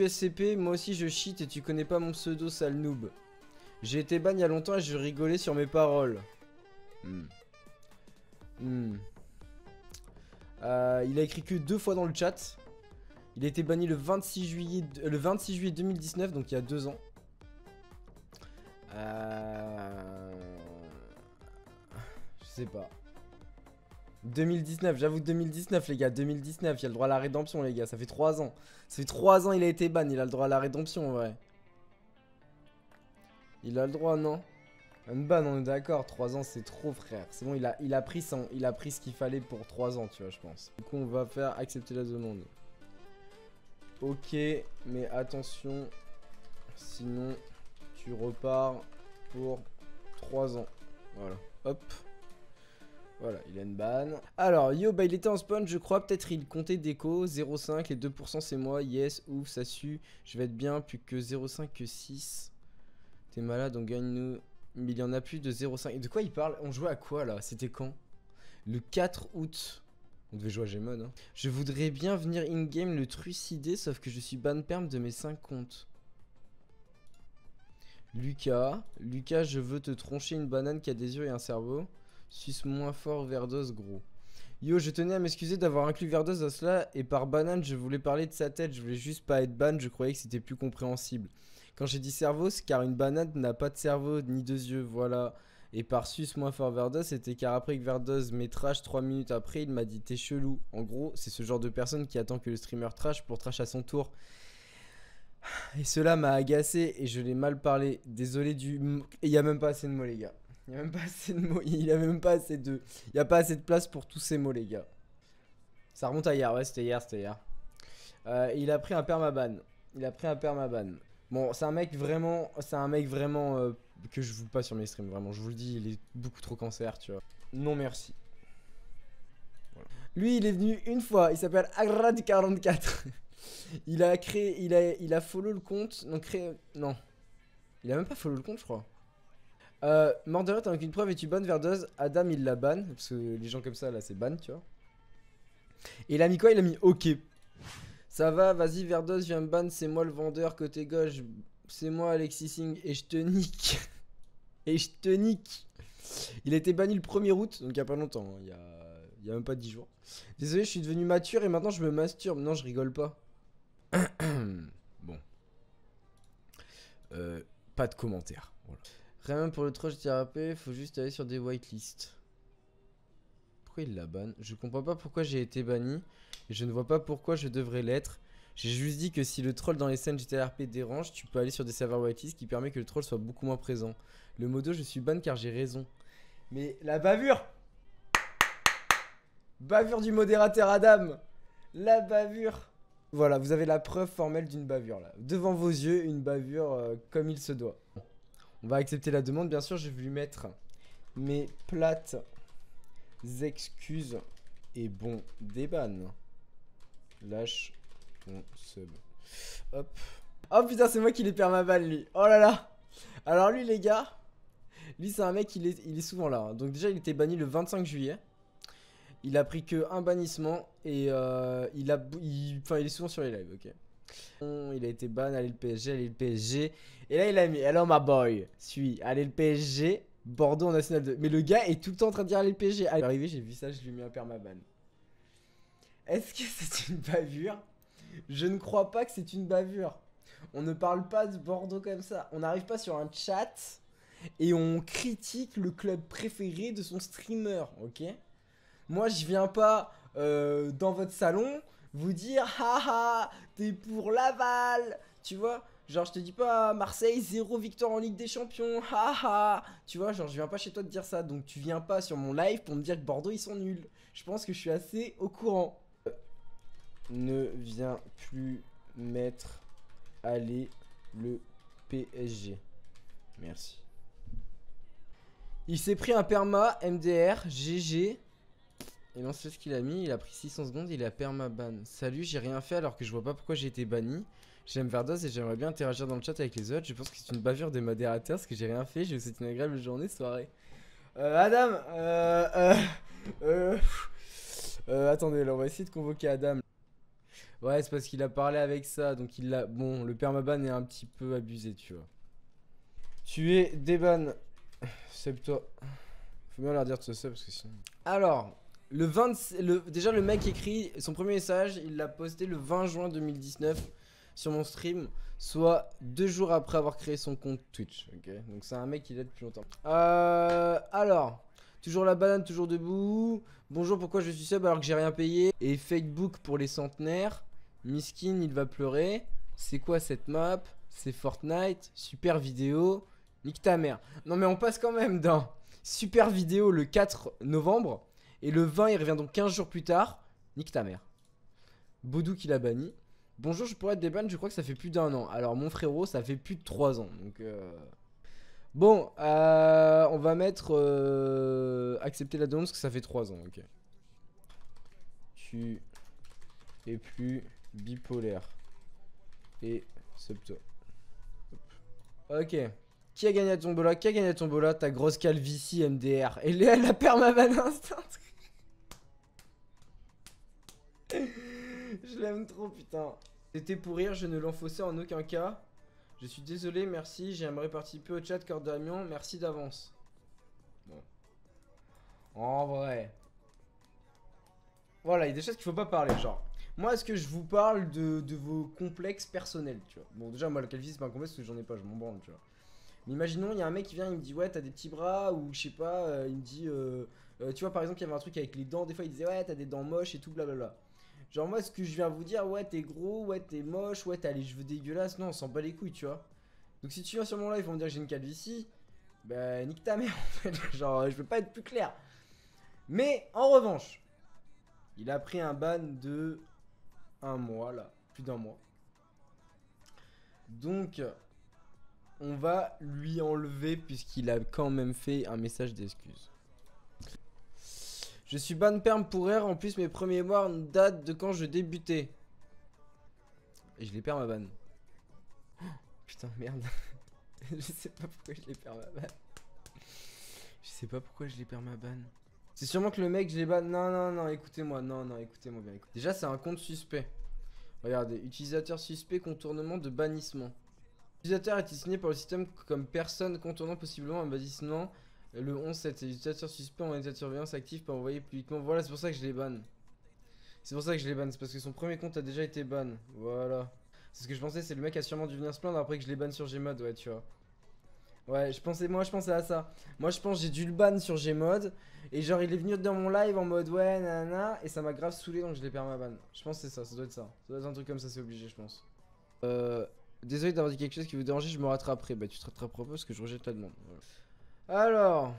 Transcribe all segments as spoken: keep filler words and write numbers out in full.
S C P, moi aussi je cheat et tu connais pas mon pseudo, sale noob. J'ai été ban il y a longtemps et je rigolais sur mes paroles. Hmm. Hmm. Euh, il a écrit que deux fois dans le chat. Il a été banni le vingt-six juillet, le vingt-six juillet deux mille dix-neuf, donc il y a deux ans. Euh... Je sais pas. deux mille dix-neuf, j'avoue deux mille dix-neuf les gars, deux mille dix-neuf, il a le droit à la rédemption les gars, ça fait trois ans. Ça fait trois ans il a été ban, il a le droit à la rédemption en vrai. Il a le droit non? Un ban on est d'accord, trois ans c'est trop frère. C'est bon, il a, il a pris son, il a pris ce qu'il fallait pour trois ans tu vois je pense. Du coup on va faire accepter la demande. Ok, mais attention, sinon tu repars pour trois ans. Voilà, hop. Voilà, il a une banne. Alors, yo, bah il était en spawn, je crois. Peut-être il comptait déco. zéro virgule cinq, les deux pour cent c'est moi. Yes, ouf, ça sue. Je vais être bien. Plus que zéro virgule cinq, que six. T'es malade, on gagne nous. Mais il y en a plus de zéro virgule cinq. De quoi il parle? On jouait à quoi là? C'était quand? Le quatre août. On devait jouer à Gmod. Hein. Je voudrais bien venir in-game le trucider, sauf que je suis ban perm de mes cinq comptes. Lucas. Lucas, je veux te troncher une banane qui a des yeux et un cerveau. Suisse moins fort Verdos gros. Yo, je tenais à m'excuser d'avoir inclus Verdos dans cela et par banane je voulais parler de sa tête, je voulais juste pas être ban, je croyais que c'était plus compréhensible. Quand j'ai dit cerveau, c'est car une banane n'a pas de cerveau ni deux yeux, voilà. Et par Suisse moins fort Verdos, c'était car après que Verdos m'ait trash trois minutes après, il m'a dit t'es chelou. En gros, c'est ce genre de personne qui attend que le streamer trash pour trash à son tour. Et cela m'a agacé et je l'ai mal parlé. Désolé du... Et il y a même pas assez de mots les gars. Il n'y a même pas assez de mots, il y a même pas assez de... Il n'y a pas assez de place pour tous ces mots les gars. Ça remonte à hier, ouais c'était hier, c'était hier. Euh, il a pris un permaban. Il a pris un permaban. Bon, c'est un mec vraiment... C'est un mec vraiment euh, que je vous pas sur mes streams, vraiment. Je vous le dis, il est beaucoup trop cancer, tu vois. Non merci. Voilà. Lui, il est venu une fois, il s'appelle Agrad quarante-quatre. Il a créé... Il a, il a follow le compte, non créé... Non. Il a même pas follow le compte, je crois. Euh, Morderet avec une preuve et tu bannes Verdoz. Adam il la banne parce que les gens comme ça là c'est ban tu vois. Et il a mis quoi? Il a mis ok. Ça va, vas-y Verdoz viens me ban, c'est moi le vendeur côté gauche. C'est moi Alexis Singh et je te nique. Et je te nique. Il a été banni le premier août, donc il y a pas longtemps, il y a... il y a même pas dix jours. Désolé je suis devenu mature et maintenant je me masturbe. Non je rigole pas. Bon. Euh, pas de commentaires. Voilà. Rien pour le troll T R P, faut juste aller sur des whitelists. Pourquoi il la banne? Je comprends pas pourquoi j'ai été banni. Et je ne vois pas pourquoi je devrais l'être. J'ai juste dit que si le troll dans les scènes G T R P dérange, tu peux aller sur des serveurs whitelist qui permet que le troll soit beaucoup moins présent. Le modo je suis ban car j'ai raison. Mais la bavure! Bavure du modérateur Adam! La bavure! Voilà, vous avez la preuve formelle d'une bavure là. Devant vos yeux, une bavure euh, comme il se doit. On va accepter la demande, bien sûr, je vais lui mettre mes plates excuses et bon déban. Lâche ton sub. Hop. Oh putain, c'est moi qui l'ai permaban lui. Oh là là. Alors lui les gars, lui c'est un mec, il est, il est souvent là. Hein. Donc déjà il était banni le vingt-cinq juillet. Il a pris que un bannissement et euh, il a, il, enfin il est souvent sur les lives, ok. Il a été ban, allez le P S G, allez le P S G. Et là il a mis, hello my boy, suis, allez le P S G, Bordeaux en National deux. Mais le gars est tout le temps en train de dire allez le P S G. Allez, arrivé, j'ai vu ça, je lui ai mis un permaban. Est-ce que c'est une bavure? Je ne crois pas que c'est une bavure. On ne parle pas de Bordeaux comme ça. On n'arrive pas sur un chat et on critique le club préféré de son streamer, ok? Moi je viens pas euh, dans votre salon vous dire haha t'es pour Laval, tu vois, genre je te dis pas Marseille zéro victoire en Ligue des Champions, haha, tu vois, genre je viens pas chez toi te dire ça, donc tu viens pas sur mon live pour me dire que Bordeaux ils sont nuls. Je pense que je suis assez au courant. Ne viens plus mettre aller le P S G, merci. Il s'est pris un perma M D R G G. Et non, c'est ce qu'il a mis, il a pris six cents secondes, il a permaban. Salut, j'ai rien fait alors que je vois pas pourquoi j'ai été banni. J'aime Verdos et j'aimerais bien interagir dans le chat avec les autres. Je pense que c'est une bavure des modérateurs parce que j'ai rien fait. Je vous souhaite une agréable journée, soirée. Euh, Adam, euh, euh, euh, euh, attendez, là on va essayer de convoquer Adam. Ouais, c'est parce qu'il a parlé avec ça, donc il l'a... Bon, le permaban est un petit peu abusé, tu vois. Tu es déban. C'est toi. Faut bien leur dire tout ça, parce que sinon... Alors, le vingt... Le... déjà, le mec écrit son premier message, il l'a posté le vingt juin deux mille dix-neuf sur mon stream, soit deux jours après avoir créé son compte Twitch, ok. Donc c'est un mec qui l'est depuis longtemps. Euh... Alors... Toujours la banane, toujours debout. Bonjour, pourquoi je suis sub alors que j'ai rien payé? Et Facebook pour les centenaires. Miskin, il va pleurer. C'est quoi cette map? C'est Fortnite. Super vidéo. Nique ta mère. Non mais on passe quand même d'un super vidéo le quatre novembre. Et le vingt, il revient donc quinze jours plus tard. Nique ta mère. Baudou qui l'a banni. Bonjour, je pourrais être déban, je crois que ça fait plus d'un an. Alors mon frérot, ça fait plus de trois ans. Donc euh... Bon, euh, on va mettre euh, accepter la demande parce que ça fait trois ans, ok. Tu es plus bipolaire. Et septo. Ok. Qui a gagné à Tombola? Qui a gagné à Tombola? Ta grosse calvitie M D R. Et Léa la permaban instant. Je l'aime trop, putain. C'était pour rire, je ne l'enfaussais en aucun cas. Je suis désolé, merci. J'aimerais participer au chat Cœur d'Amiens. Merci d'avance. Bon. En vrai. Voilà, il y a des choses qu'il faut pas parler. Genre, moi, est-ce que je vous parle de, de vos complexes personnels, tu vois? Bon, déjà, moi, la calvitie, c'est pas un complexe parce que j'en ai pas, je m'en branle, tu vois. Mais imaginons, il y a un mec qui vient, il me dit, ouais, t'as des petits bras, ou je sais pas, euh, il me dit, euh, euh, tu vois, par exemple, il y avait un truc avec les dents. Des fois, il disait, ouais, t'as des dents moches et tout, blablabla. Genre, moi, ce que je viens vous dire, ouais, t'es gros, ouais, t'es moche, ouais, t'as les cheveux dégueulasses. Non, on s'en bat les couilles, tu vois. Donc si tu viens sur mon live, ils vont me dire que j'ai une calvitie. Bah nique ta mère en fait. Genre je veux pas être plus clair. Mais en revanche, il a pris un ban de un mois là. Plus d'un mois. Donc on va lui enlever puisqu'il a quand même fait un message d'excuse. Je suis ban perm pour rire. En plus mes premiers mois datent de quand je débutais. Et je les perds ma ban. Putain merde. Je sais pas pourquoi je les perds ma ban. Je sais pas pourquoi je les perds ma ban. C'est sûrement que le mec je les ban. Non non non écoutez-moi. Non non écoutez-moi bien. Écoutez. Déjà c'est un compte suspect. Regardez. Utilisateur suspect contournement de bannissement. L'utilisateur est signé par le système comme personne contournant possiblement un bannissement. Le onze sept. L'utilisateur suspect en état de surveillance active pas envoyé publiquement. Voilà c'est pour ça que je les banne. C'est pour ça que je les banne. C'est parce que son premier compte a déjà été ban. Voilà. C'est ce que je pensais. C'est le mec a sûrement dû venir se plaindre après que je les banne sur Gmod. Ouais tu vois. Ouais, je pensais, moi je pensais à ça. Moi je pense j'ai dû le ban sur Gmod. Et genre il est venu dans mon live en mode ouais nanana. Et ça m'a grave saoulé donc je l'ai perdu ma ban. Je pense que c'est ça, ça doit être ça. Ça doit être un truc comme ça, c'est obligé je pense. Euh, désolé d'avoir dit quelque chose qui vous dérangeait, je me rattraperai. Bah tu te rattraperas pas parce que je rejette la demande. Voilà. Alors.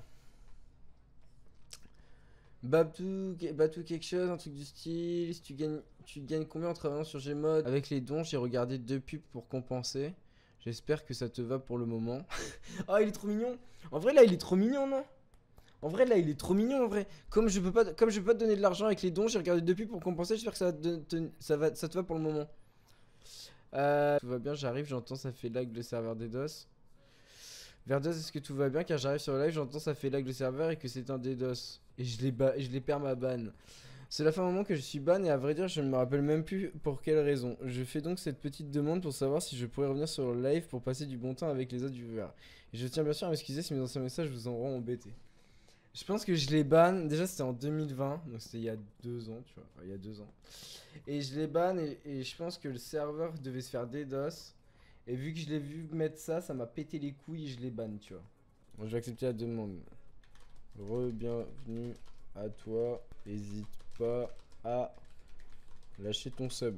Babtou, Babtou quelque chose, un truc du style. Si tu gagnes, tu gagnes combien en travaillant sur Gmod? Avec les dons, j'ai regardé deux pubs pour compenser. J'espère que ça te va pour le moment. Oh, il est trop mignon. En vrai, là, il est trop mignon, non? En vrai, là, il est trop mignon, en vrai. Comme je peux pas, comme je peux pas te donner de l'argent avec les dons, j'ai regardé depuis pour compenser. J'espère que ça, te, te, ça, va, ça te va pour le moment. Euh, tout va bien, j'arrive, j'entends ça fait lag le serveur DDoS. Verdos, est-ce que tout va bien? Car j'arrive sur le live, j'entends ça fait lag le serveur et que c'est un DDoS. Et je les, ba je les perds ma ban. Cela fait un moment que je suis ban et à vrai dire je ne me rappelle même plus pour quelle raison. Je fais donc cette petite demande pour savoir si je pourrais revenir sur le live pour passer du bon temps avec les autres viewers. Et je tiens bien sûr à m'excuser si mes anciens messages vous en auront embêté. Je pense que je les ban, déjà c'était en deux mille vingt, donc c'était il y a deux ans, tu vois, enfin, il y a deux ans. Et je les ban et, et je pense que le serveur devait se faire DDoS. Et vu que je l'ai vu mettre ça, ça m'a pété les couilles et je les ban, tu vois. Bon, je vais accepter la demande. Re-bienvenue à toi, hésite pas à lâcher ton sub.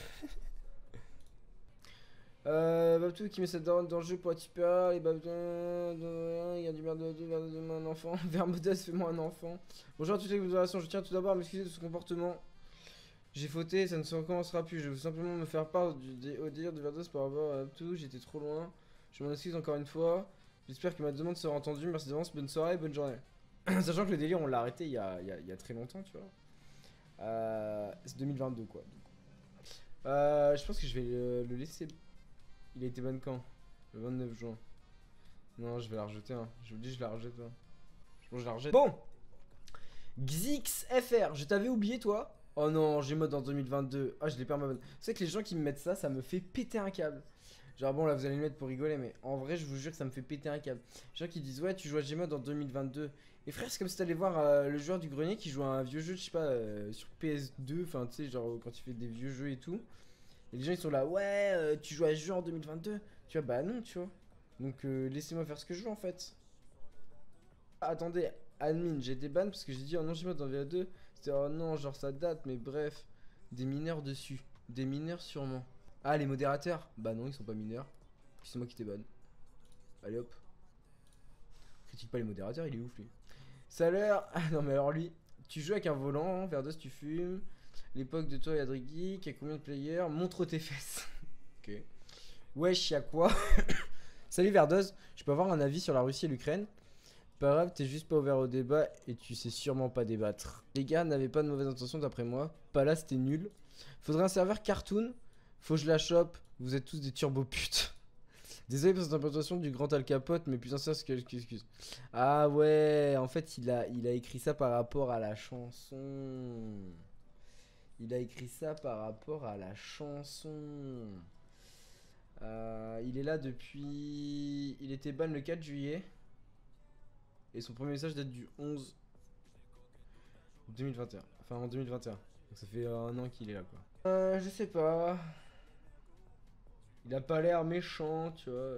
euh, Babtou qui met cette daronne dans le jeu pour un tipeur. Et Babtou, il y a du merde de vers de un enfant. Vermodas, fais-moi un enfant. Bonjour à toutes les modérations, je tiens tout d'abord à m'excuser de ce comportement. J'ai fauté, ça ne se recommencera plus. Je veux simplement me faire part du, du, au délire de Verdos par rapport à tout. J'étais trop loin. Je m'en excuse encore une fois. J'espère que ma demande sera entendue. Merci d'avance, bonne soirée, bonne journée. Sachant que le délire, on l'a arrêté il y a, il y, a, il y a très longtemps, tu vois. Euh, c'est deux mille vingt-deux, quoi. Euh, je pense que je vais le, le laisser. Il a été ban quand? Le vingt-neuf juin. Non, je vais la rejeter, hein. Je vous dis, je la rejette, hein. Je pense que je la rejette. Bon, Xix F R, je t'avais oublié, toi. Oh non, Gmod en deux mille vingt-deux. Ah, je l'ai pas ma bonne. C'est que les gens qui me mettent ça, ça me fait péter un câble. Genre bon, là vous allez le mettre pour rigoler, mais en vrai, je vous jure que ça me fait péter un câble. Les gens qui disent ouais, tu joues à Gmod en deux mille vingt-deux. Et frère, c'est comme si t'allais voir euh, le joueur du grenier qui joue à un vieux jeu, je sais pas, euh, sur P S deux, enfin tu sais, genre quand tu fais des vieux jeux et tout. Et les gens ils sont là, ouais, euh, tu joues à ce jeu en deux mille vingt-deux. Tu vois, bah non, tu vois. Donc euh, laissez-moi faire ce que je veux en fait. Ah, attendez, admin, j'ai été ban parce que j'ai dit oh non, Gmod en V A deux. C'était oh non, genre ça date, mais bref. Des mineurs dessus. Des mineurs sûrement. Ah, les modérateurs? Bah non, ils sont pas mineurs. Puis c'est moi qui t'ai ban. Allez hop. Critique pas les modérateurs, il est ouf lui. Salaire. Ah non, mais alors lui, tu joues avec un volant, Verdos, tu fumes. L'époque de toi et Adrigi, qui a combien de players? Montre tes fesses. Ok. Wesh, y'a quoi? Salut Verdos, je peux avoir un avis sur la Russie et l'Ukraine? Pas grave, t'es juste pas ouvert au débat et tu sais sûrement pas débattre. Les gars n'avaient pas de mauvaises intentions d'après moi. Pas là, c'était nul. Faudrait un serveur cartoon. Faut que je la chope. Vous êtes tous des turbo putes. Désolé pour cette interprétation du grand Al Capote, mais plus sincère que excuse. Ah ouais, en fait, il a, il a écrit ça par rapport à la chanson. Il a écrit ça par rapport à la chanson. Euh, il est là depuis... Il était ban le quatre juillet. Et son premier message date du onze deux mille vingt et un. Enfin en deux mille vingt et un. Donc ça fait un an qu'il est là quoi. Euh, je sais pas. Il a pas l'air méchant, tu vois.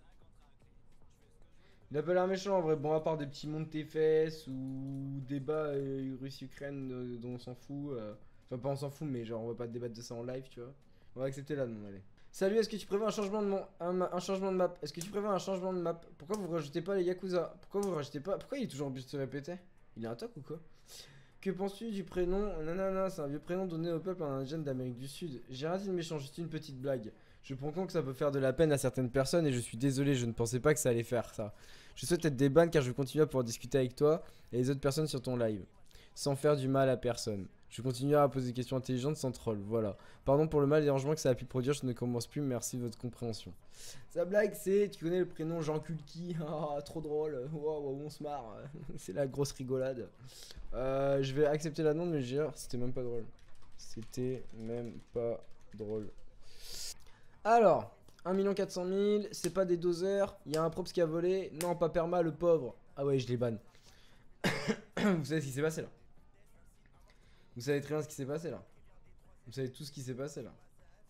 Il a pas l'air méchant en vrai. Bon, à part des petits monts de tes fesses ou débat euh, Russie-Ukraine euh, dont on s'en fout. Euh... Enfin, pas on s'en fout, mais genre on va pas débattre de ça en live, tu vois. On va accepter là, non, allez. Salut, est-ce que tu prévois un changement de mon... un, un changement de map? Est-ce que tu prévois un changement de map? Pourquoi vous rajoutez pas les Yakuza? Pourquoi vous rajoutez pas... Pourquoi il est toujours obligé de se répéter? Il est un toc ou quoi? Que penses-tu du prénom? Nanana, c'est un vieux prénom donné au peuple indigène d'Amérique du Sud. J'ai rien dit de méchant, juste une petite blague. Je prends compte que ça peut faire de la peine à certaines personnes et je suis désolé, je ne pensais pas que ça allait faire ça. Je souhaite être des bannes car je veux continuer à pouvoir discuter avec toi et les autres personnes sur ton live. Sans faire du mal à personne. Je continuerai à poser des questions intelligentes sans troll, voilà. Pardon pour le mal et dérangement que ça a pu produire, je ne commence plus, merci de votre compréhension. Sa blague c'est, tu connais le prénom Jean Kulki, ah trop drôle, waouh on se marre, c'est la grosse rigolade. Euh, je vais accepter la demande mais je jure, c'était même pas drôle. C'était même pas drôle. Alors, un million quatre cent mille, c'est pas des doseurs, il y a un props qui a volé, non pas perma le pauvre. Ah ouais je les banne. Vous savez ce qui s'est passé là? Vous savez très bien ce qui s'est passé là. Vous savez tout ce qui s'est passé là.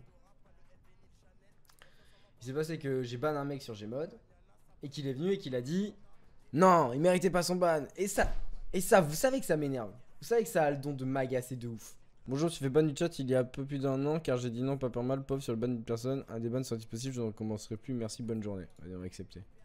Il s'est passé que j'ai ban un mec sur Gmod et qu'il est venu et qu'il a dit non, il méritait pas son ban. Et ça, et ça, vous savez que ça m'énerve. Vous savez que ça a le don de m'agacer de ouf. Bonjour, tu fais ban du chat il y a un peu plus d'un an car j'ai dit non, pas par mal, pauvre sur le ban d'une personne. Un des bans sera-t-il possible? Je ne recommencerai plus. Merci, bonne journée. Allez, on va accepter.